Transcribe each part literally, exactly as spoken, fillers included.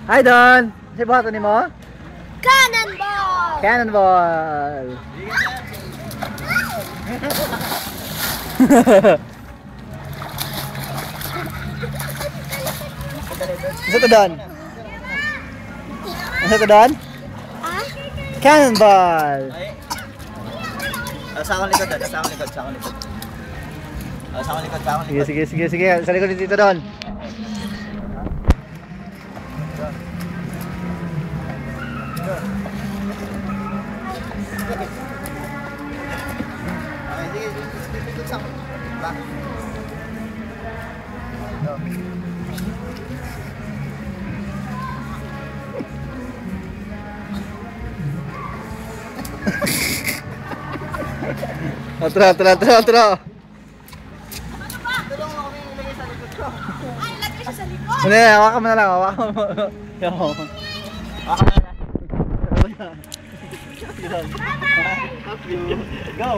Hi Don! Sa buhato ni mo? Cannonball! Cannonball! Isa to Don? Isa to Don? Ah? Cannonball! Sa akong likod, sa akong likod, sa akong likod. Sa akong likod, sa akong Sige, likod. sige, sige, sige. Sa likod dito Don. Okay, sige, dito sa akong. Ba? Atra, atra, atra, atra. Tulong mo kami ilagay sa likod ko. Ay, lagay siya sa likod! Ano yan? Hawakan mo na lang. Hawakan mo. Yo. Ako na lang. Go!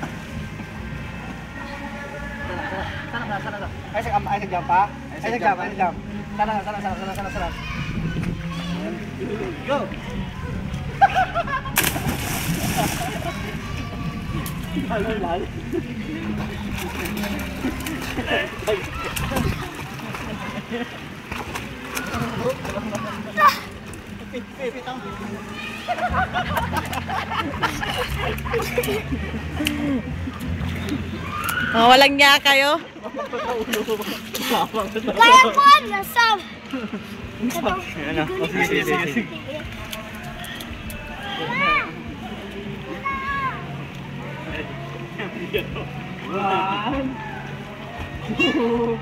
Sana, sana, sana, sana. Ay, sa ay, sa jump pa? Ay, sa jump, ay, sa jump. Sana, sana, sana, sana, sana, sana. Go! Lalo, lalo. Pipitang. Oh, walang niya kayo. Kaya ko, nasam! Ayan na. Sige, sige, sige, sige. One, two,